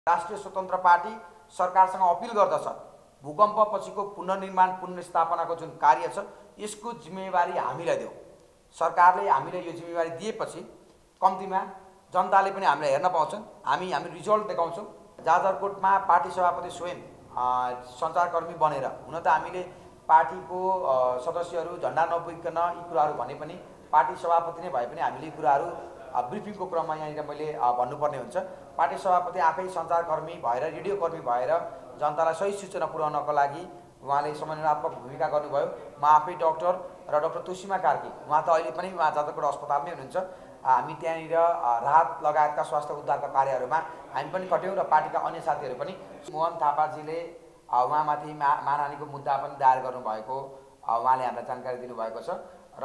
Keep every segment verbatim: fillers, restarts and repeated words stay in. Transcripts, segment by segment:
राष्ट्रिय स्वतन्त्र पार्टी सरकारसँग अपिल गर्दछ भूकम्पपछिको पुनर्निर्माण पुनर्स्थापनाको जुन कार्य छ यसको जिम्मेवारी हामीलाई देऊ। सरकारले हामीलाई यो जिम्मेवारी दिएपछि कम्तीमा जनताले पनि हामीलाई हेर्न पाउँछन्, हामी हामी रिजल्ट देखाउँछौँ। जाजरकोटमा पार्टी सभापति स्वयं सञ्चारकर्मी बनेर हुन त हामीले पार्टीको सदस्यहरू झन्डा नबोकिकन यी कुराहरू भने पनि पार्टी सभापति नै भए पनि हामीले यी कुराहरू ब्रिफिङको क्रममा यहाँनिर मैले भन्नुपर्ने हुन्छ। पार्टी सभापति आफै सञ्चारकर्मी भएर रेडियो कर्मी भएर जनतालाई सही सूचना पुर्याउनको लागि उहाँले समन्वयात्मक भूमिका गर्नुभयो। म आफै डाक्टर र डाक्टर तुसिमा कार्की उहाँ त अहिले पनि उहाँ जाजरकोट अस्पतालमै हुनुहुन्छ। हामी त्यहाँनिर राहत लगायतका स्वास्थ्य उद्धारका कार्यहरूमा हामी पनि खट्यौँ र पार्टीका अन्य साथीहरू पनि। मोहन थापाजीले उहाँमाथि मा मानहानिको मुद्दा पनि दायर गर्नुभएको उहाँले हामीलाई जानकारी दिनुभएको छ र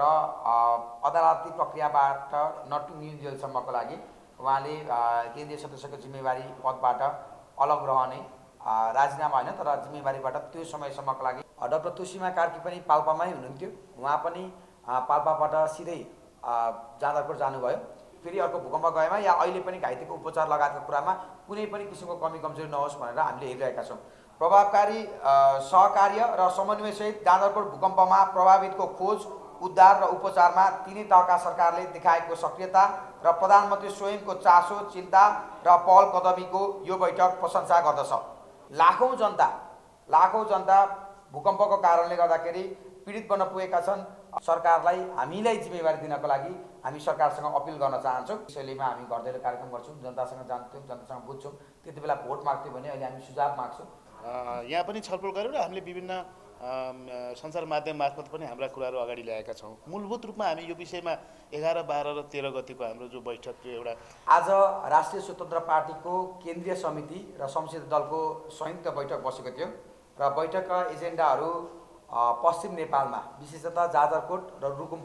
अदालती प्रक्रियाबाट नटुङ्गिन्जेलसम्मको लागि उहाँले केन्द्रीय सदस्यको जिम्मेवारी पदबाट अलग रहने राजीनामा होइन तर जिम्मेवारीबाट त्यो समयसम्मको लागि। डाक्टर तुसिमा कार्की पनि पाल्पामै हुनुहुन्थ्यो, उहाँ पनि पाल्पाबाट सिधै जाजरकोट जानुभयो। फेरि अर्को भूकम्प गएमा या अहिले पनि घाइतेको उपचार लगायतका कुरामा कुनै पनि किसिमको कमी कमजोरी नहोस् भनेर हामीले हेरिरहेका छौँ। प्रभावकारी सहकार्य र समन्वयसहित जाजरकोट भूकम्पमा प्रभावितको खोज उद्धार र उपचारमा तिनै तहका सरकारले देखाएको सक्रियता र प्रधानमन्त्री स्वयंको चासो चिन्ता र पहल कदमीको यो बैठक प्रशंसा गर्दछ। लाखौँ जनता लाखौँ जनता भूकम्पको कारणले गर्दाखेरि पीडित बन्न पुगेका छन्। सरकारलाई हामीलाई जिम्मेवारी दिनको लागि हामी सरकारसँग अपिल गर्न चाहन्छौँ। शैलीमा हामी घर दैलो कार्यक्रम गर्छौँ, जनतासँग जान्थ्यौँ, जनतासँग बुझ्छौँ। त्यति बेला भोट माग्थ्यौँ भने अहिले हामी सुझाव माग्छौँ। यहाँ पनि छलफल गऱ्यौँ र हामीले विभिन्न सञ्चार माध्यम मार्फत पनि हाम्रा कुराहरू अगाडि ल्याएका छौँ। मूलभूत रूपमा हामी यो विषयमा एघार बाह्र र तेह्र गतिको हाम्रो जो बैठक थियो एउटा आज राष्ट्रिय स्वतन्त्र पार्टीको केन्द्रीय समिति र संसदीय दलको संयुक्त बैठक बसेको थियो र बैठकका एजेन्डाहरू पश्चिम नेपालमा विशेषतः जाजरकोट र रुकुम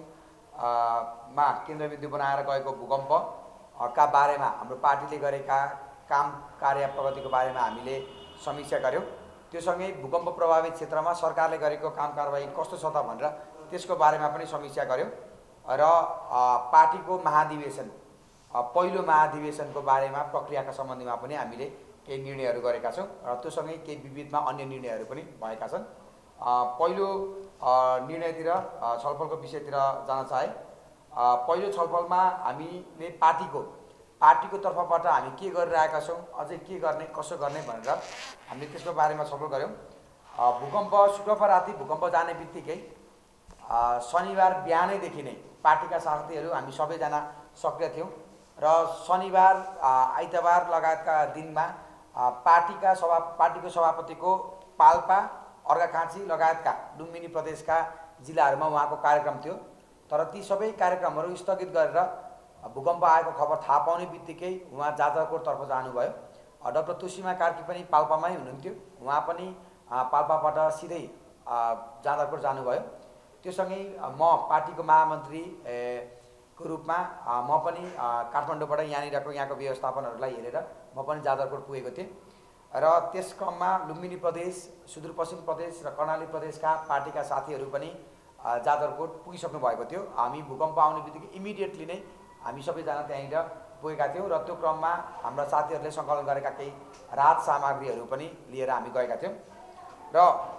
पश्चिममा केन्द्रबिन्दु बनाएर गएको भूकम्पका बारेमा हाम्रो पार्टीले गरेका काम कार्य प्रगतिको बारेमा हामीले समीक्षा गऱ्यौँ। त्यो सँगै भूकम्प प्रभावित क्षेत्रमा सरकारले गरेको काम कारबाही कस्तो छ त भनेर त्यसको बारेमा पनि समीक्षा गऱ्यौँ र पार्टीको महाधिवेशन पहिलो महाधिवेशनको बारेमा प्रक्रियाका सम्बन्धमा पनि हामीले केही निर्णयहरू गरेका छौँ र त्यो सँगै केही विविधमा अन्य निर्णयहरू पनि भएका छन्। पहिलो निर्णयतिर छलफलको विषयतिर जान चाहे पहिलो छलफलमा हामीले पार्टीको पार्टीको तर्फबाट हामी के गरिरहेका छौँ, अझै के गर्ने कसो गर्ने भनेर हामीले त्यसको बारेमा छलफल गऱ्यौँ। भूकम्प शुक्रबार राति भूकम्प जाने बित्तिकै शनिबार बिहानैदेखि नै पार्टीका साथीहरू हामी सबैजना सक्रिय थियौँ र शनिबार आइतबार लगायतका दिनमा पार्टीका सभा पार्टीको सभापतिको पाल्पा अर्घाखाँची लगायतका लुम्बिनी प्रदेशका जिल्लाहरूमा उहाँको कार्यक्रम थियो। तर ती सबै कार्यक्रमहरू स्थगित गरेर भूकम्प आएको खबर थाहा पाउने बित्तिकै उहाँ जाजरकोटतर्फ जानुभयो। डाक्टर तुसिमा कार्की पनि पाल्पामै हुनुहुन्थ्यो, उहाँ पनि पाल्पाबाट सिधै जाजरकोट जानुभयो। त्योसँगै म पार्टीको महामन्त्री को रूपमा म पनि काठमाडौँबाट यहाँनिरको यहाँको व्यवस्थापनहरूलाई हेरेर म पनि जाजरकोट पुगेको थिएँ र त्यस क्रममा लुम्बिनी प्रदेश, सुदूरपश्चिम प्रदेश र कर्णाली प्रदेशका पार्टीका साथीहरू पनि जाजरकोट पुगिसक्नु भएको थियो। हामी भूकम्प आउने बित्तिकै इमिडिएटली नै हामी सबैजना त्यहाँनिर पुगेका थियौँ र त्यो क्रममा हाम्रा साथीहरूले सङ्कलन गरेका केही राहत सामग्रीहरू पनि लिएर हामी गएका थियौँ र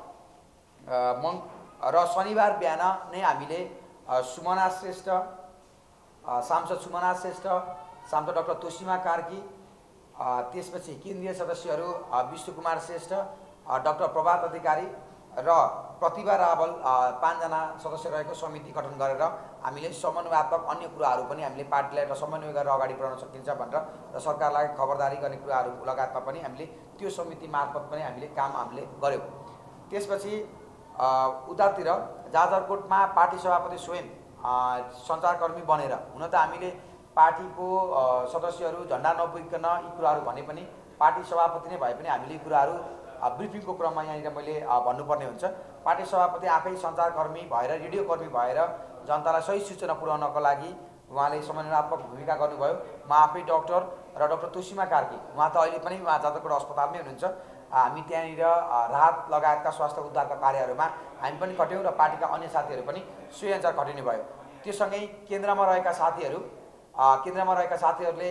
मङ र शनिबार बिहान नै हामीले सुमना श्रेष्ठ, सांसद सुमना श्रेष्ठ, सांसद डाक्टर तुसिमा कार्की, त्यसपछि केन्द्रीय सदस्यहरू विष्णु कुमार श्रेष्ठ, डाक्टर प्रभात अधिकारी र प्रतिभा रावल पाँचजना सदस्य रहेको समिति गठन गरेर हामीले समन्वयात्मक अन्य कुराहरू पनि हामीले पार्टीलाई र समन्वय गरेर अगाडि बढाउन सकिन्छ भनेर र सरकारलाई खबरदारी गर्ने कुराहरू लगायतमा पनि हामीले त्यो समिति मार्फत पनि हामीले काम हामीले गऱ्यौँ। त्यसपछि उतातिर जाजरकोटमा पार्टी सभापति स्वयं सञ्चारकर्मी बनेर हुन त हामीले पार्टीको सदस्यहरू झन्डा नबोकिकन यी कुराहरू भने पनि पार्टी सभापति नै भए पनि हामीले यी कुराहरू ब्रिफिङको क्रममा यहाँनिर मैले भन्नुपर्ने हुन्छ। पार्टी सभापति आफै सञ्चारकर्मी भएर रेडियो कर्मी भएर जनतालाई सही सूचना पुर्याउनको लागि उहाँले समन्वयात्मक भूमिका गर्नुभयो। म आफै डाक्टर र डाक्टर तुसिमा कार्की उहाँ त अहिले पनि उहाँ जाजरकोट अस्पतालमै हुनुहुन्छ। हामी त्यहाँनिर राहत लगायतका स्वास्थ्य उद्धारका कार्यहरूमा हामी पनि खट्यौँ र पार्टीका अन्य साथीहरू पनि सोही अनुसार खटिनु भयो। त्योसँगै केन्द्रमा रहेका साथीहरू केन्द्रमा रहेका साथीहरूले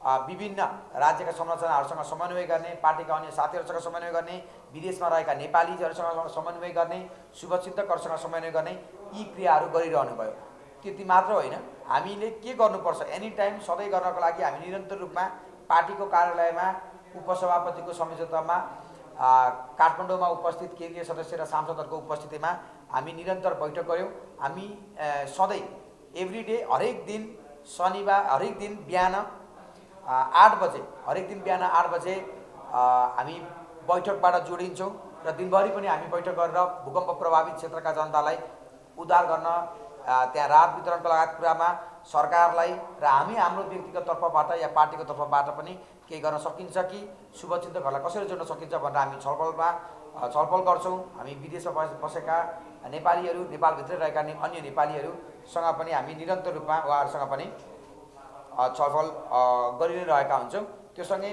विभिन्न राज्यका संरचनाहरूसँग समन्वय गर्ने, पार्टीका अन्य साथीहरूसँग समन्वय गर्ने, विदेशमा रहेका नेपालीहरूसँग समन्वय गर्ने, शुभचिन्तकहरूसँग समन्वय गर्ने, यी क्रियाहरू गरिरहनु भयो। त्यति मात्र होइन, हामीले के गर्नुपर्छ, एनी टाइम सधैँ गर्नको लागि हामी निरन्तर रूपमा पार्टीको कार्यालयमा उपसभापतिको संयोजकतामा काठमाडौँमा उपस्थित केन्द्रीय सदस्य र सांसदहरूको उपस्थितिमा हामी निरन्तर बैठक गऱ्यौँ। हामी सधैँ एभ्री डे हरेक दिन शनिबार हरेक दिन बिहान आठ बजे हरेक दिन बिहान आठ बजे हामी बैठकबाट जोडिन्छौँ र दिनभरि पनि हामी बैठक गरेर भूकम्प प्रभावित क्षेत्रका जनतालाई उद्धार गर्न, त्यहाँ राहत वितरणको लगायत कुरामा सरकारलाई र हामी हाम्रो व्यक्तिगत तर्फबाट या पार्टीको तर्फबाट पनि केही गर्न सकिन्छ कि शुभचिन्तकहरूलाई कसरी जोड्न सकिन्छ भनेर हामी छलफलमा छलफल गर्छौँ। हामी विदेशमा बसेका नेपालीहरू, नेपालभित्रै रहेका अन्य नेपालीहरूसँग पनि हामी निरन्तर रूपमा उहाँहरूसँग पनि छलफल गरि नै रहेका हुन्छौँ। त्योसँगै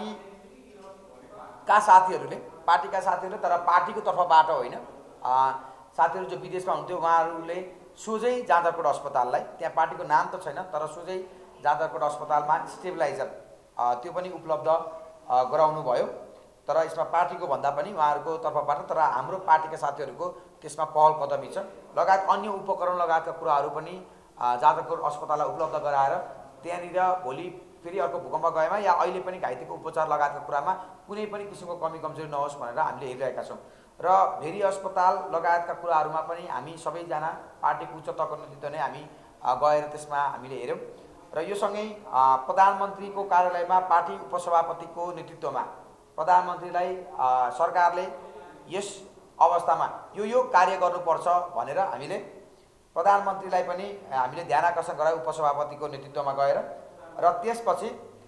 पार्टीका साथीहरूले पार्टीका साथीहरूले तर पार्टीको तर्फबाट होइन, साथीहरू जो विदेशमा हुन्थ्यो उहाँहरूले सोझै जाजरकोट अस्पताललाई, त्यहाँ पार्टीको नाम त छैन तर सोझै जाजरकोट अस्पतालमा स्टेबलाइजर त्यो पनि उपलब्ध गराउनु भयो। तर यसमा पार्टीको भन्दा पनि उहाँहरूको तर्फबाट, तर हाम्रो पार्टीका साथीहरूको त्यसमा पहल कदमी छ। लगायत अन्य उपकरण लगायतका कुराहरू पनि जाजरकोट अस्पताललाई उपलब्ध गराएर त्यहाँनिर भोलि फेरि अर्को भूकम्प गएमा या अहिले पनि घाइतेको उपचार लगायतका कुरामा कुनै पनि किसिमको कमी कमजोरी नहोस् भनेर हामीले हेरिरहेका छौँ। र भेरी अस्पताल लगायतका कुराहरूमा पनि हामी सबैजना पार्टीको उच्च तहको नेतृत्व नै हामी गएर त्यसमा हामीले हेऱ्यौँ। र यो सँगै प्रधानमन्त्रीको कार्यालयमा पार्टी उपसभापतिको नेतृत्वमा प्रधानमन्त्रीलाई सरकारले यस अवस्थामा यो यो कार्य गर्नुपर्छ भनेर हामीले प्रधानमन्त्रीलाई पनि हामीले ध्यानाकर्षण गरायौँ उपसभापतिको नेतृत्वमा गएर। र त्यसपछि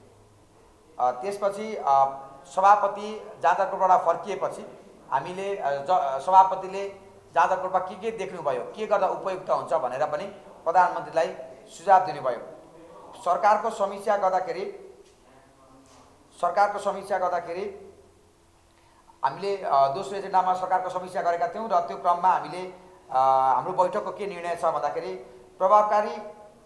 त्यसपछि सभापति जाजरकोटबाट फर्किएपछि हामीले सभापतिले जाजरकोटमा के के देख्नुभयो, के गर्दा उपयुक्त हुन्छ भनेर पनि प्रधानमन्त्रीलाई सुझाव दिनुभयो। सरकारको समीक्षा गर्दाखेरि सरकारको समीक्षा गर्दाखेरि हामीले दोस्रो एजेन्डामा सरकारको समीक्षा गरेका थियौँ र त्यो क्रममा हामीले हाम्रो बैठकको के निर्णय छ भन्दाखेरि प्रभावकारी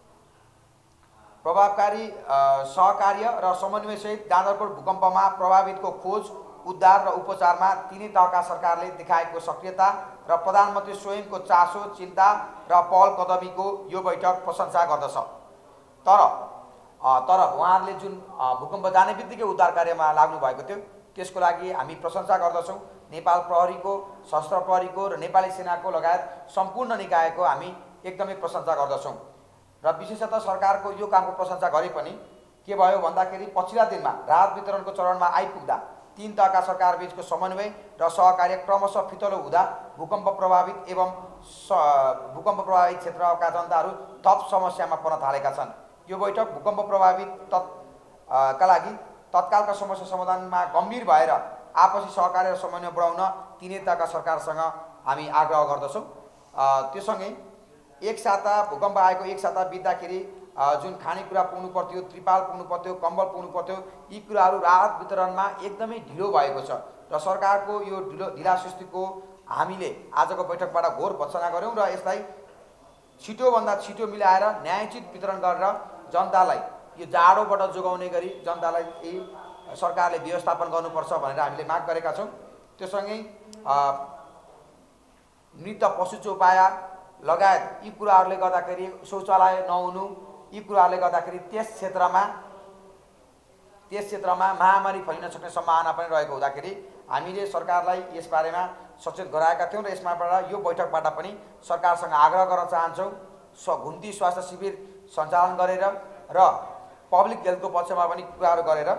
प्रभावकारी सहकार्य र समन्वयसहित जाजरकोट भूकम्पमा प्रभावितको खोज, उद्धार र उपचारमा तिनै तहका सरकारले देखाएको सक्रियता र प्रधानमन्त्री स्वयंको चासो, चिन्ता र पहल कदमीको यो बैठक प्रशंसा गर्दछ। तर तर उहाँहरूले जुन भूकम्प जाने बित्तिकै उद्धार कार्यमा लाग्नु भएको थियो त्यसको लागि हामी प्रशंसा गर्दछौँ। नेपाल प्रहरीको, सशस्त्र प्रहरीको र नेपाली सेनाको लगायत सम्पूर्ण निकायको हामी एकदमै प्रशंसा गर्दछौँ। र विशेषतः सरकारको यो कामको प्रशंसा गरे पनि के भयो भन्दाखेरि पछिल्ला दिनमा राहत वितरणको चरणमा आइपुग्दा तीन तहका सरकारबीचको समन्वय र सहकार्य क्रमशः फितलो हुँदा भूकम्प प्रभावित एवं भूकम्प प्रभावित क्षेत्रका जनताहरू थप समस्यामा पर्न थालेका छन्। यो बैठक भूकम्प प्रभावित तत् का लागि तत्कालका समस्या समाधानमा गम्भीर भएर आपसी सहकार्य र समन्वय बढाउन तिनै तहका सरकारसँग हामी आग्रह गर्दछौँ। त्योसँगै एक साता भूकम्प आएको एक साता बित्दाखेरि जुन खानेकुरा पुग्नु पर्थ्यो, त्रिपाल पुग्नु पर्थ्यो, कम्बल पुग्नु पर्थ्यो, यी कुराहरू राहत वितरणमा एकदमै ढिलो भएको छ र सरकारको यो ढिलो ढिलासुस्तीको हामीले आजको बैठकबाट घोर भर्त्सना गऱ्यौँ र यसलाई छिटोभन्दा छिटो मिलाएर न्यायोचित वितरण गरेर जनतालाई यो जाडोबाट जोगाउने गरी जनतालाई यी सरकारले व्यवस्थापन गर्नुपर्छ भनेर हामीले माग गरेका छौँ। त्योसँगै मृत पशु चौपाया लगायत यी कुराहरूले गर्दाखेरि शौचालय नहुनु, यी कुराहरूले गर्दाखेरि त्यस क्षेत्रमा त्यस क्षेत्रमा महामारी फैलिन सक्ने सम्भावना पनि रहेको हुँदाखेरि हामीले सरकारलाई यसबारेमा सचेत गराएका थियौँ र यसमाबाट यो बैठकबाट पनि सरकारसँग आग्रह गर्न चाहन्छौँ स्व घुम्ती स्वास्थ्य शिविर सञ्चालन गरेर र पब्लिक हेल्थको पक्षमा पनि कुराहरू गरेर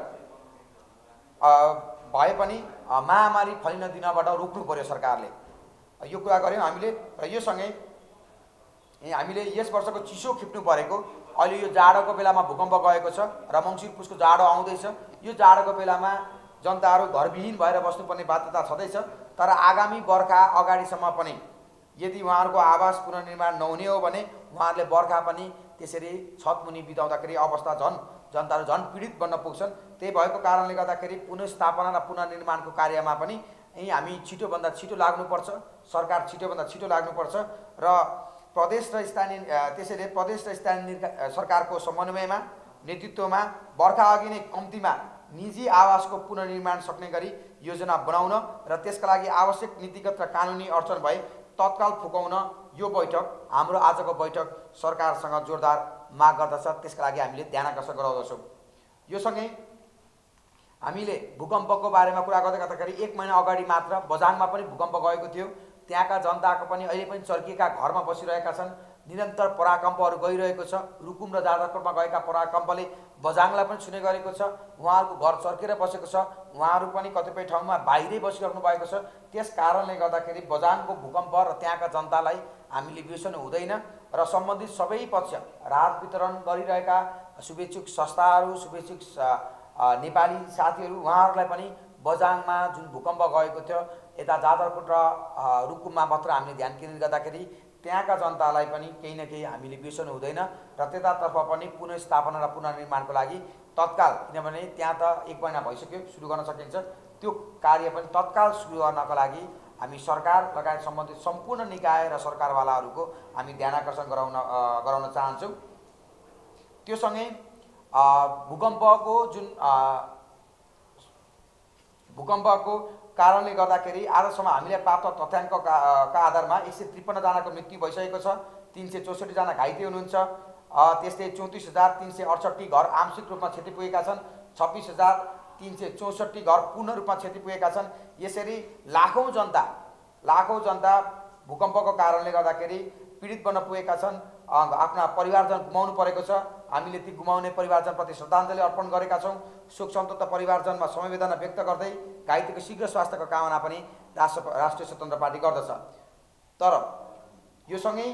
भए पनि महामारी फैलिन दिनबाट रोक्नु पर्यो सरकारले, यो कुरा गऱ्यौँ हामीले। र यो सँगै हामीले यस वर्षको चिसो खिप्नु परेको, अहिले यो जाडोको बेलामा भूकम्प गएको छ र मङ्सिर पुसको जाडो आउँदैछ। यो जाडोको बेलामा जनताहरू घरविहीन भएर बस्नुपर्ने बाध्यता छँदैछ। तर आगामी बर्खा अगाडिसम्म पनि यदि उहाँहरूको आवास पुनर्निर्माण नहुने हो भने उहाँहरूले बर्खा पनि त्यसरी छतमुनि बिताउँदाखेरि अवस्था झन् जनताहरू झन् पीडित बन्न पुग्छन्। त्यही भएको कारणले गर्दाखेरि पुनर्स्थापना र पुनर्निर्माणको कार्यमा पनि यही हामी छिटोभन्दा छिटो लाग्नुपर्छ, सरकार छिटोभन्दा छिटो लाग्नुपर्छ र प्रदेश र स्थानीय त्यसैले प्रदेश र स्थानीय सरकारको समन्वयमा नेतृत्वमा बर्खा अघि नै कम्तीमा निजी आवासको पुनर्निर्माण सक्ने गरी योजना बनाउन र त्यसका लागि आवश्यक नीतिगत र कानुनी अडचन भए तत्काल फुकाउन यो बैठक हाम्रो आजको बैठक सरकारसँग जोरदार माग गर्दछ। त्यसका लागि हामीले ध्यान आकर्षण गराउँदछौँ। यो सँगै हामीले भूकम्पको बारेमा कुरा गर्दै गर्दाखेरि एक महिना अगाडि मात्र बझाङमा पनि भूकम्प गएको थियो। त्यहाँका जनताको पनि अहिले पनि चर्किएका घरमा बसिरहेका छन्। निरन्तर पराकम्पहरू गइरहेको छ। रुकुम र जाजरकोटमा गएका पराकम्पले बझाङलाई पनि छुने गरेको छ। उहाँहरूको घर चर्केर बसेको छ। उहाँहरू पनि कतिपय ठाउँमा बाहिरै बसिराख्नु भएको छ। त्यस कारणले गर्दाखेरि बझाङको भूकम्प र त्यहाँका जनतालाई हामीले बिर्सनु हुँदैन र सम्बन्धित सबै पक्ष राहत वितरण गरिरहेका शुभेच्छुक संस्थाहरू, शुभेच्छुक नेपाली साथीहरू, उहाँहरूलाई पनि बझाङमा जुन भूकम्प गएको थियो यता जाजरकोट र रुकुममा मात्र हामीले ध्यान केन्द्रित गर्दाखेरि त्यहाँका जनतालाई पनि केही न केही हामीले बिर्सनु हुँदैन र त्यतातर्फ पनि पुनर्स्थापना र पुनर्निर्माणको लागि तत्काल, किनभने त्यहाँ त एक महिना भइसक्यो, सुरु गर्न सकिन्छ, त्यो कार्य पनि तत्काल सुरु गर्नको लागि हामी सरकार लगायत सम्बन्धित सम्पूर्ण निकाय र सरकारवालाहरूको हामी ध्यान आकर्षण गराउन गराउन चाहन्छौँ। त्यो सँगै भूकम्पको जुन भूकम्पको कारणले गर्दाखेरि आजसम्म हामीले प्राप्त तथ्याङ्कका आधारमा एक सय त्रिपन्नजनाको मृत्यु भइसकेको छ। तीन सय चौसठीजना घाइते हुनुहुन्छ। त्यस्तै चौतिस हजार तिन सय अडसट्ठी घर आंशिक रूपमा क्षति पुगेका छन्। छब्बिस हजार तीन सय चौसठी घर पूर्ण रूपमा क्षति पुगेका छन्। यसरी लाखौँ जनता लाखौँ जनता भूकम्पको कारणले गर्दाखेरि पीडित बन्न पुगेका छन्। आफ्ना परिवारजन गुमाउनु परेको छ। हामीले ती गुमाउने परिवारजनप्रति श्रद्धाञ्जली अर्पण गरेका छौँ। शोक सन्तप्त परिवारजनमा समवेदना व्यक्त गर्दै घाइतेको शीघ्र स्वास्थ्यको कामना पनि राष्ट्र राष्ट्रिय स्वतन्त्र पार्टी गर्दछ। तर यो सँगै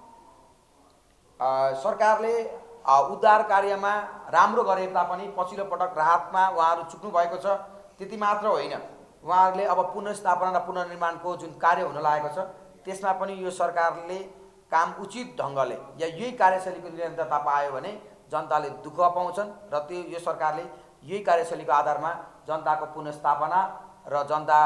सरकारले उद्धार कार्यमा राम्रो गरे तापनि पछिल्लो पटक राहतमा उहाँहरू चुक्नु भएको छ। त्यति मात्र होइन, उहाँहरूले अब पुनर्स्थापना र पुनर्निर्माणको जुन कार्य हुन लागेको छ त्यसमा पनि यो सरकारले काम उचित ढङ्गले या यही कार्यशैलीको निरन्तरता पायो भने जनताले दुःख पाउँछन् र त्यो यो सरकारले यही कार्यशैलीको आधारमा जनताको पुनर्स्थापना र जनता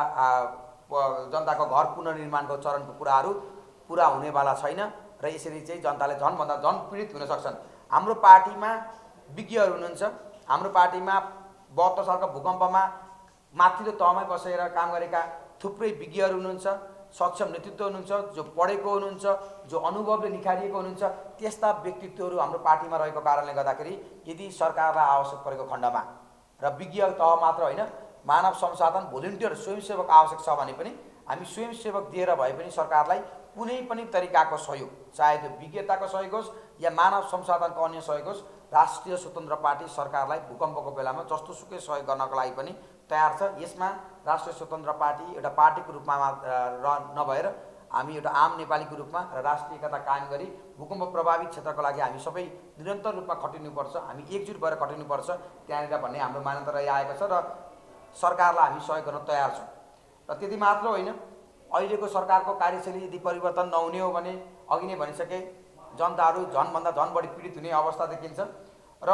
जनताको घर पुनर्निर्माणको चरणको कुराहरू पुरा हुनेवाला छैन र यसरी चाहिँ जनताले झनभन्दा झन पीडित हुन सक्छन्। हाम्रो पार्टीमा विज्ञहरू हुनुहुन्छ। हाम्रो पार्टीमा बहत्तर सालको भूकम्पमा माथिल्लो तहमै बसेर काम गरेका थुप्रै विज्ञहरू हुनुहुन्छ, सक्षम नेतृत्व हुनुहुन्छ, जो पढेको हुनुहुन्छ, जो अनुभवले निखारिएको हुनुहुन्छ। त्यस्ता व्यक्तित्वहरू हाम्रो पार्टीमा रहेको कारणले गर्दाखेरि यदि सरकारलाई आवश्यक परेको खण्डमा र विज्ञ तह मात्र होइन, मानव संसाधन भोलिन्टियर स्वयंसेवक आवश्यक छ भने पनि हामी स्वयंसेवक दिएर भए पनि सरकारलाई कुनै पनि तरिकाको सहयोग, चाहे त्यो विज्ञताको सहयोग होस् या मानव संसाधनको अन्य सहयोग होस्, राष्ट्रिय स्वतन्त्र पार्टी सरकारलाई भूकम्पको बेलामा जस्तोसुकै सहयोग गर्नको लागि पनि तयार छ। यसमा राष्ट्रिय स्वतन्त्र पार्टी एउटा पार्टीको रूपमा नभएर हामी एउटा आम नेपालीको रूपमा र राष्ट्रिय एकता कायम गरी भूकम्प प्रभावित क्षेत्रको लागि हामी सबै निरन्तर रूपमा खटिनुपर्छ, हामी एकजुट भएर खटिनुपर्छ त्यहाँनिर भन्ने हाम्रो मान्यता रहिआएको छ र सरकारलाई हामी सहयोग गर्न तयार छौँ। र त्यति मात्र होइन, अहिलेको सरकारको कार्यशैली यदि परिवर्तन नहुने हो भने अघि नै भनिसके जनताहरू झनभन्दा झन बढी पीडित हुने अवस्था देखिन्छ र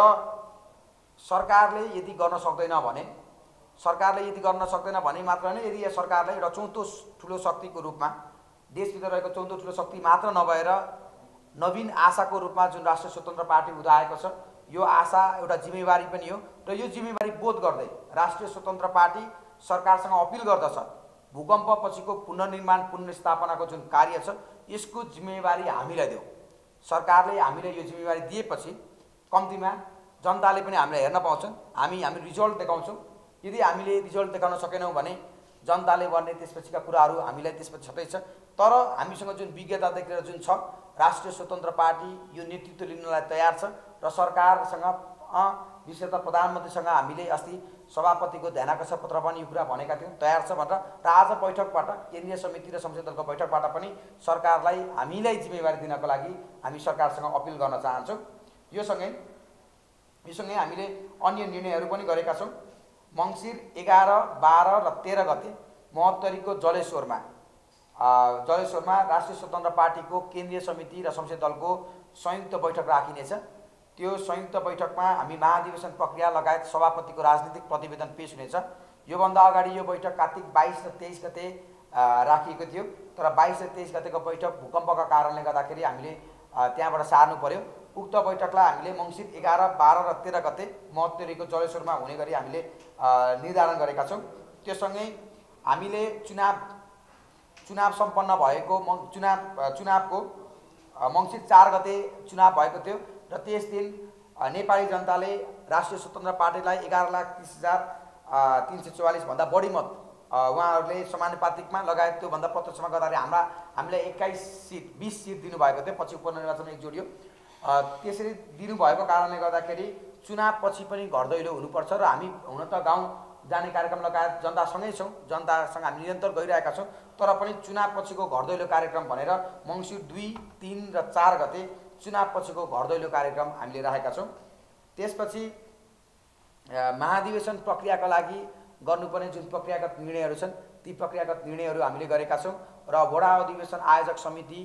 सरकारले यदि गर्न सक्दैन भने सरकारले यदि गर्न सक्दैन भने मात्र होइन, यदि सरकारले एउटा चौथो ठुलो शक्तिको रूपमा देशभित्र रहेको चौथो ठुलो शक्ति मात्र नभएर नवीन आशाको रूपमा जुन राष्ट्रिय स्वतन्त्र पार्टी उदाएको छ, यो आशा एउटा जिम्मेवारी पनि हो र यो जिम्मेवारी बोध गर्दै राष्ट्रिय स्वतन्त्र पार्टी सरकारसँग अपिल गर्दछ भूकम्प पछिको पुनर्निर्माण पुनर्स्थापनाको जुन कार्य छ यसको जिम्मेवारी हामीलाई देऊ। सरकारले हामीले यो जिम्मेवारी दिएपछि कम्तीमा जनताले पनि हामीलाई हेर्न पाउँछन्, हामी हामी रिजल्ट देखाउँछौँ। यदि हामीले रिजल्ट देखाउन सकेनौँ भने जनताले गर्ने त्यसपछिका कुराहरू हामीलाई त्यसपछि छँदै छ। तर हामीसँग जुन विज्ञता देखेर जुन छ, राष्ट्रिय स्वतन्त्र पार्टी यो नेतृत्व लिनलाई तयार छ र सरकारसँग विशेषतः प्रधानमन्त्रीसँग हामीले अस्ति सभापतिको ध्यानाकर्षण पत्र पनि यो कुरा भनेका थियौँ, तयार छ भनेर। र आज बैठकबाट केन्द्रीय समिति र संसदीय दलको बैठकबाट पनि सरकारलाई हामीलाई जिम्मेवारी दिनको लागि हामी सरकारसँग अपिल गर्न चाहन्छौँ। यो सँगै यो सँगै हामीले अन्य निर्णयहरू पनि गरेका छौँ। मङ्सिर एघार बाह्र र तेह्र गते महोत्तरीको जलेश्वरमा जलेश्वरमा राष्ट्रिय स्वतन्त्र पार्टीको केन्द्रीय समिति र संसदीय दलको संयुक्त बैठक राखिनेछ। त्यो संयुक्त बैठकमा हामी महाधिवेशन प्रक्रिया लगायत सभापतिको राजनीतिक प्रतिवेदन पेश हुनेछ। योभन्दा अगाडि यो बैठक कार्तिक बाइस र तेइस गते राखिएको थियो, तर बाइस र तेइस गतेको बैठक भूकम्पका कारणले गर्दाखेरि हामीले त्यहाँबाट सार्नु पर्यो। उक्त बैठकलाई हामीले मङ्सिर एघार बाह्र र तेह्र गते महोत्तरीको जलेश्वरमा हुने गरी हामीले निर्धारण गरेका छौँ। त्योसँगै हामीले चुनाव चुनाव सम्पन्न भएको चुनाव चुनावको मङ्सिर चार गते चुनाव भएको थियो र त्यस दिन नेपाली जनताले राष्ट्रिय स्वतन्त्र पार्टीलाई एघार लाख तिस हजार तिन सय चौवालिसभन्दा बढी मत उहाँहरूले समानुपातिकमा लगायत त्योभन्दा प्रत्यक्षमा गर्दाखेरि हाम्रा हामीलाई एक्काइस सिट बिस सिट दिनुभएको थियो। पछि उपनिर्वाचन एक जोडियो। त्यसरी दिनुभएको कारणले गर्दाखेरि चुनावपछि पनि घर दैलो हुनुपर्छ र हामी हुन त गाउँ जाने कार्यक्रम लगायत जनतासँगै छौँ, जनतासँग हामी निरन्तर गइरहेका छौँ। तर पनि चुनावपछिको घर दैलो कार्यक्रम भनेर मङ्सिर दुई तिन र चार गते चुनावपछिको घर दैलो कार्यक्रम हामीले राखेका छौँ। त्यसपछि महाधिवेशन प्रक्रियाका लागि गर्नुपर्ने जुन प्रक्रियागत निर्णयहरू छन् ती प्रक्रियागत निर्णयहरू हामीले गरेका छौँ र वडा अधिवेशन आयोजक समिति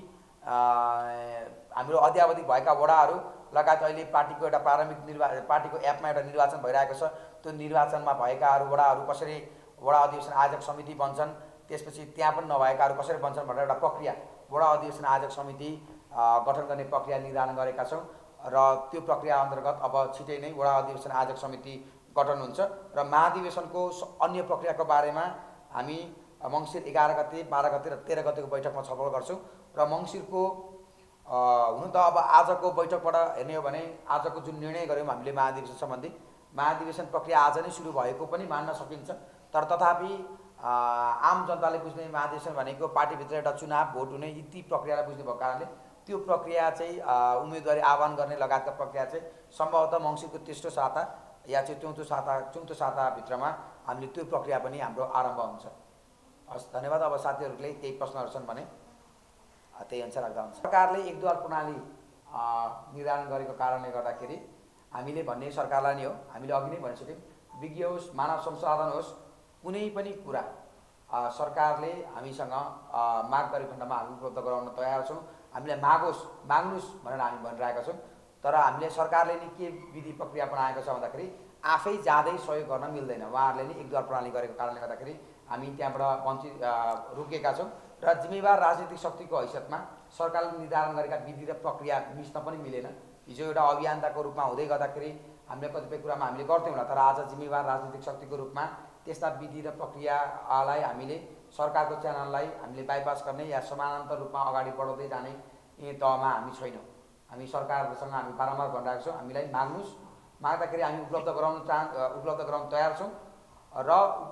हाम्रो अद्यावधि भएका वडाहरू लगायत अहिले पार्टीको एउटा प्रारम्भिक निर्वा पार्टीको एपमा एउटा निर्वाचन भइरहेको छ। त्यो निर्वाचनमा भएकाहरू वडाहरू कसरी वडा अधिवेशन आयोजक समिति बन्छन्, त्यसपछि त्यहाँ पनि नभएकाहरू कसरी बन्छन् भनेर एउटा प्रक्रिया वडा अधिवेशन आयोजक समिति गठन गर्ने प्रक्रिया निर्धारण गरेका छौँ र त्यो प्रक्रिया अन्तर्गत अब छिटै नै वडा अधिवेशन आयोजक समिति गठन हुन्छ र महाधिवेशनको अन्य प्रक्रियाको बारेमा हामी मङ्सिर एघार गते बाह्र गते र तेह्र गतेको बैठकमा छलफल गर्छौँ र मङ्सिरको हुनु त अब आजको बैठकबाट हेर्ने हो भने आजको जुन निर्णय गऱ्यौँ हामीले महाधिवेशन सम्बन्धी महाधिवेशन प्रक्रिया आज नै सुरु भएको पनि मान्न सकिन्छ। तर तथापि आम जनताले बुझ्ने महाधिवेशन भनेको पार्टीभित्र एउटा चुनाव भोट हुने यी ती प्रक्रियालाई बुझ्ने भएको कारणले त्यो प्रक्रिया चाहिँ उम्मेदवारी आह्वान गर्ने लगायतका प्रक्रिया चाहिँ सम्भवतः मङ्सिरको तेस्रो साता या चाहिँ चौथो साता चौथो साताभित्रमा हामीले त्यो प्रक्रिया पनि हाम्रो आरम्भ हुन्छ। हस्, धन्यवाद। अब साथीहरूले केही प्रश्नहरू छन् भने त्यही अनुसार राख्दा हुन्छ। सरकारले एकद्वार प्रणाली निर्धारण गरेको कारणले गर्दाखेरि हामीले भन्ने सरकारलाई नै हो, हामीले अघि नै भनिसक्यौँ, विज्ञ होस् मानव संसाधन होस् कुनै पनि कुरा सरकारले हामीसँग माग गरे खण्डमा हामी उपलब्ध गराउन तयार छौँ। हामीलाई मागोस् माग्नुहोस् भनेर हामी भनिरहेका छौँ। तर हामीले सरकारले नि के विधि प्रक्रिया बनाएको छ भन्दाखेरि आफै जाँदै सहयोग गर्न मिल्दैन। उहाँहरूले नि एकद्वार प्रणाली गरेको कारणले गर्दाखेरि हामी त्यहाँबाट वञ्चित रोकिएका छौँ र जिम्मेवार राजनीतिक शक्तिको हैसियतमा सरकारले निर्धारण गरेका विधि र प्रक्रिया मिच्न पनि मिलेन। हिजो एउटा अभियन्ताको रूपमा हुँदै गर्दाखेरि हामीले कतिपय कुरामा हामीले गर्थ्यौँ होला, तर आज जिम्मेवार राजनीतिक शक्तिको रूपमा त्यस्ता विधि र प्रक्रियालाई हामीले सरकारको च्यानललाई हामीले बाइपास गर्ने या समानान्तर रूपमा अगाडि बढाउँदै जाने तहमा हामी छैनौँ। हामी सरकारसँग हामी बारम्बार भनिरहेको छौँ, हामीलाई माग्नुहोस्, माग्दाखेरि हामी उपलब्ध गराउन चाह उपलब्ध गराउन तयार छौँ र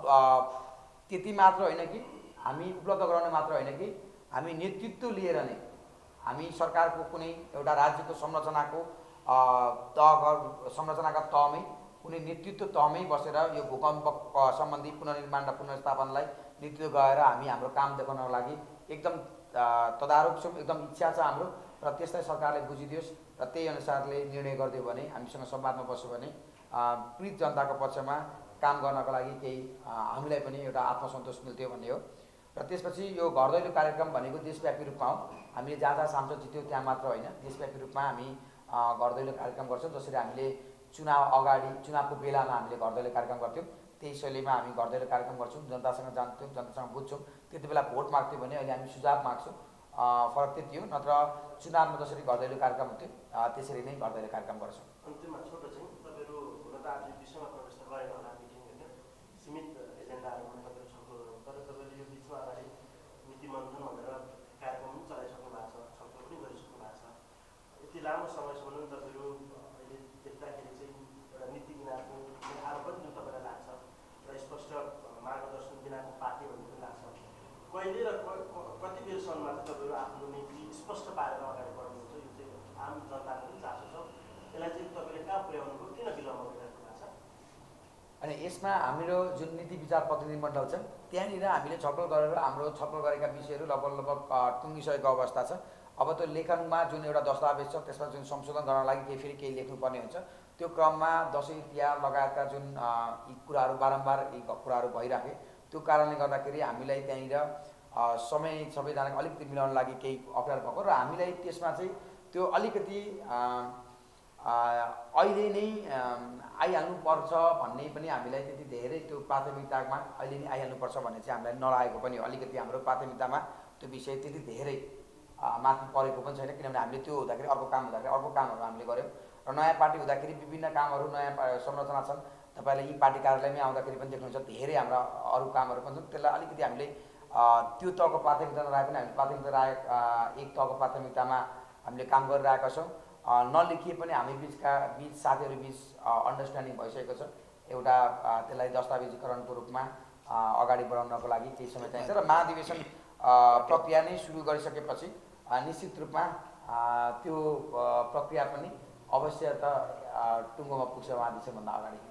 त्यति मात्र होइन कि हामी उपलब्ध गराउने मात्र होइन कि हामी नेतृत्व लिएर नै हामी सरकारको कुनै एउटा राज्यको संरचनाको तह संरचनाका तहमै कुनै नेतृत्व तहमै बसेर यो भूकम्प सम्बन्धी पुनर्निर्माण र पुनर्स्थापनालाई नेतृत्व गएर हामी हाम्रो काम देखाउनको लागि एकदम तदारुक छौँ, एकदम इच्छा छ हाम्रो र त्यसलाई सरकारले बुझिदियोस् र त्यही अनुसारले निर्णय गरिदियो भने हामीसँग संवादमा बस्यो भने पीडित जनताको पक्षमा काम गर्नको लागि केही हामीलाई पनि एउटा आत्मसन्तोष मिल्थ्यो भन्ने हो। र त्यसपछि यो घर दैलो कार्यक्रम भनेको देशव्यापी रूपमा हो। हामीले जहाँ जहाँ सांसद जित्यौँ त्यहाँ मात्र होइन, देशव्यापी रूपमा हामी घर दैलो कार्यक्रम गर्छौँ। जसरी हामीले चुनाव अगाडि चुनावको बेलामा हामीले घर दैलो कार्यक्रम गर्थ्यौँ त्यही शैलीमा हामी घर दैलो कार्यक्रम गर्छौँ। जनतासँग जान्थ्यौँ, जनतासँग बुझ्छौँ। त्यति बेला भोट माग्थ्यौँ भने अहिले हामी सुझाव माग्छौँ, फरक त्यति हो। नत्र चुनावमा जसरी घर दैलो कार्यक्रम हुन्थ्यो त्यसरी नै घर दैलो कार्यक्रम गर्छौँ। अन्तिममा छोटो चाहिँ तपाईँहरू हुन त आज विषयमा प्रवेश त गरेन होला मिटिङ होइन, सीमित एजेन्डाहरूमा तपाईँहरू छलफल गर्नु, तर तपाईँले यो बिचमा अगाडि नीति मन्थन भनेर कार्यक्रम पनि चलाइसक्नु भएको छ, छलफल पनि गरिसक्नु भएको छ। यति लामो समयसम्म तपाईँहरू अहिले देख्दाखेरि चाहिँ एउटा नीति बिनाको आरोप पनि जुन तपाईँलाई लाग्छ र स्पष्ट मार्गदर्शन बिनाको पार्टी भन्ने पनि लाग्छ, कहिले र कति बेरसम्ममा चाहिँ तपाईँहरू आफ्नो नीति स्पष्ट पारेर अगाडि बढ्नुहुन्छ? यो चाहिँ आम जनताको पनि चासो छ, यसलाई चाहिँ तपाईँले कहाँ पुर्याउनु भयो, किन विलम्ब गरिरहेको भएको छ? अनि यसमा हाम्रो जुन नीति विचार प्रतिनिधि मण्डल छ त्यहाँनिर हामीले छलफल गरेर हाम्रो छलफल गरेका विषयहरू लगभग लगभग टुङ्गिसकेको अवस्था छ। अब त्यो लेखनमा जुन एउटा दस्तावेज छ त्यसमा जुन संशोधन गर्नको लागि केही फेरि केही लेख्नुपर्ने हुन्छ। त्यो क्रममा दसैँ तिहार लगायतका जुन यी कुराहरू बारम्बार यी कुराहरू भइराखे, त्यो कारणले गर्दाखेरि हामीलाई त्यहाँनिर समय सबैजनाको अलिकति मिलाउन लागि केही अप्ठ्यारो भएको र हामीलाई त्यसमा चाहिँ त्यो अलिकति अहिले नै आइहाल्नुपर्छ भन्ने पनि हामीलाई त्यति धेरै त्यो प्राथमिकतामा अहिले नै आइहाल्नुपर्छ भन्ने चाहिँ हामीलाई नलागेको पनि हो। अलिकति हाम्रो प्राथमिकतामा त्यो विषय त्यति धेरै माथि परेको पनि छैन, किनभने हामीले त्यो हुँदाखेरि अर्को काम हुँदाखेरि अर्को कामहरू हामीले गऱ्यौँ र नयाँ पार्टी हुँदाखेरि विभिन्न कामहरू नयाँ संरचना छन्। तपाईँले यी पार्टी कार्यालयमै आउँदाखेरि पनि देख्नुहुन्छ धेरै हाम्रा अरू कामहरू पनि छन्। त्यसलाई अलिकति हामीले त्यो तहको प्राथमिकता नराखे पनि हामीले प्राथमिकता राखे एक तहको प्राथमिकतामा हामीले काम गरिरहेका छौँ। नलेखिए पनि हामी बिचका बिच साथीहरू बिच अन्डरस्ट्यान्डिङ भइसकेको छ। एउटा त्यसलाई दस्तावेजीकरणको रूपमा अगाडि बढाउनको लागि केही समय चाहिन्छ र महाधिवेशन प्रक्रिया नै सुरु गरिसकेपछि निश्चित रूपमा त्यो प्रक्रिया पनि अवश्य त टुङ्गोमा पुग्छ महाधिवेशनभन्दा अगाडि।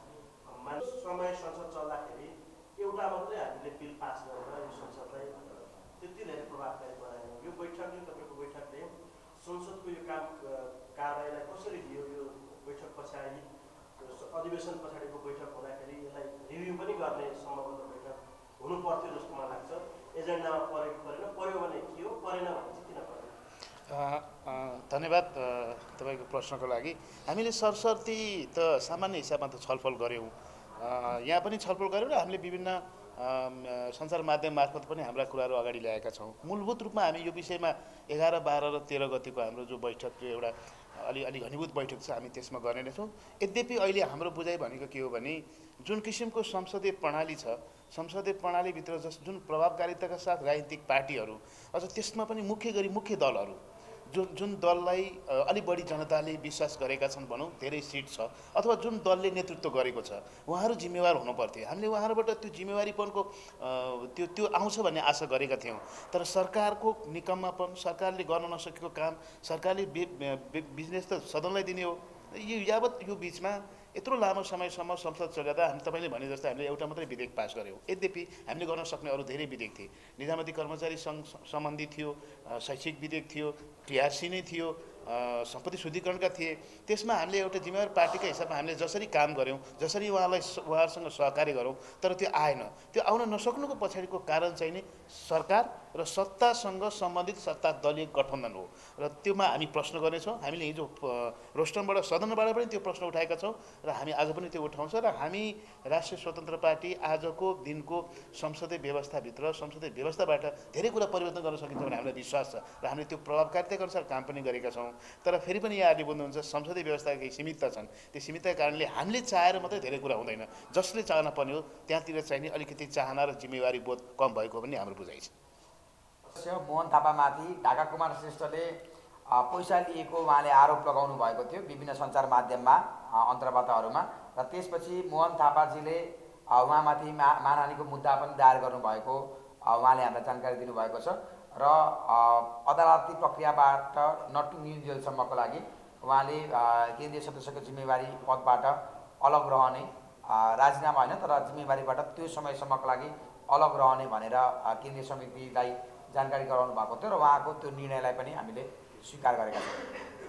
समय संसद चल्दाखेरि एउटा मात्रै हामीले बिल पास गरेर यो संसदलाई त्यति धेरै प्रभावकारी बनाएन। यो बैठकले तपाईँको बैठकले संसदको यो काम कार्यलाई कसरी दियो? यो बैठक पछाडि अधिवेशन पछाडिको बैठक हुँदाखेरि यसलाई रिभ्यू पनि गर्ने सम्भवतः बैठक हुनु पर्थ्यो जस्तो मलाई लाग्छ। एजेन्डामा परेको परेन, पर्यो भने के हो, परेन भने चाहिँ किन परेन? धन्यवाद तपाईँको प्रश्नको लागि। हामीले सरसर्ती त सामान्य हिसाबमा त छलफल गऱ्यौँ, यहाँ पनि छलफल गऱ्यौँ र हामीले विभिन्न सञ्चार माध्यम मार्फत पनि हाम्रा कुराहरू अगाडि ल्याएका छौँ। मूलभूत रूपमा हामी यो विषयमा एघार बाह्र र तेह्र गतिको हाम्रो जो बैठक त्यो एउटा अलि अलि घनीभूत बैठक छ, हामी त्यसमा गर्ने नै छौँ। यद्यपि अहिले हाम्रो बुझाइ भनेको के हो भने जुन किसिमको संसदीय प्रणाली छ, संसदीय प्रणालीभित्र जस जुन प्रभावकारिताका साथ राजनीतिक पार्टीहरू अझ त्यसमा पनि मुख्य गरी मुख्य दलहरू जुन जुन दललाई अलि बढी जनताले विश्वास गरेका छन् भनौँ, धेरै सिट छ, अथवा जुन दलले नेतृत्व गरेको छ उहाँहरू जिम्मेवार हुनुपर्थ्यो। हामीले उहाँहरूबाट त्यो जिम्मेवारीपनको त्यो त्यो आउँछ भन्ने आशा गरेका थियौँ। तर सरकारको निकम्मापन, सरकारले गर्न नसकेको काम, सरकारले बिजनेस त सदनलाई दिने हो। यो यावत यो बिचमा यत्रो लामो समयसम्म संसद चलाउँदा हामी तपाईँले भने जस्तै हामीले एउटा मात्रै विधेयक पास गऱ्यौँ। यद्यपि हामीले गर्न सक्ने अरू धेरै विधेयक थिए। निजामती कर्मचारी सङ्घ सम्बन्धी थियो, शैक्षिक विधेयक थियो, टिआरसी नै थियो, सम्पत्ति शुद्धिकरणका थिए। त्यसमा हामीले एउटा जिम्मेवार पार्टीका हिसाबमा हामीले जसरी काम गऱ्यौँ, जसरी उहाँलाई उहाँहरूसँग सहकार्य गरौँ, तर त्यो आएन। त्यो आउन नसक्नुको पछाडिको कारण चाहिँ नि सरकार र सत्तासँग सम्बन्धित सत्ता दलीय गठबन्धन हो र त्योमा हामी प्रश्न गर्नेछौँ। हामीले हिजो रोस्टमबाट सदनबाट पनि त्यो प्रश्न उठाएका छौँ र हामी आज पनि त्यो उठाउँछ र हामी राष्ट्रिय स्वतन्त्र पार्टी आजको दिनको संसदीय व्यवस्थाभित्र संसदीय व्यवस्थाबाट धेरै कुरा परिवर्तन गर्न सकिन्छ भन्ने हामीलाई विश्वास छ र हामीले त्यो प्रभावकारिताको अनुसार काम पनि गरेका छौँ। तर फेरि पनि यहाँहरूले बुझ्नुहुन्छ संसदीय व्यवस्थाका केही सीमितता छन्। त्यो सीमितताका कारणले हामीले चाहेर मात्रै धेरै कुरा हुँदैन। जसले चाहना पर्ने हो त्यहाँतिर चाहिँ नि अलिकति चाहना र जिम्मेवारी बोध कम भएको पनि हाम्रो बुझाइ छ। मोहन थापामाथि ढाका कुमार श्रेष्ठले पैसा लिएको उहाँले आरोप लगाउनु भएको थियो विभिन्न सञ्चार माध्यममा, अन्तर्वार्ताहरूमा, र त्यसपछि मोहन थापाजीले उहाँमाथि मा मानहानिको मुद्दा पनि दायर गर्नुभएको उहाँले हामीलाई जानकारी दिनुभएको छ र अदालती प्रक्रियाबाट नटुङ्गिन्जेलसम्मको लागि उहाँले केन्द्रीय सदस्यको जिम्मेवारी पदबाट अलग रहने, राजीनामा होइन तर जिम्मेवारीबाट त्यो समयसम्मको लागि अलग रहने भनेर केन्द्रीय समितिलाई जानकारी गराउनु भएको थियो र उहाँको त्यो निर्णयलाई पनि हामीले स्वीकार गरेका छौँ।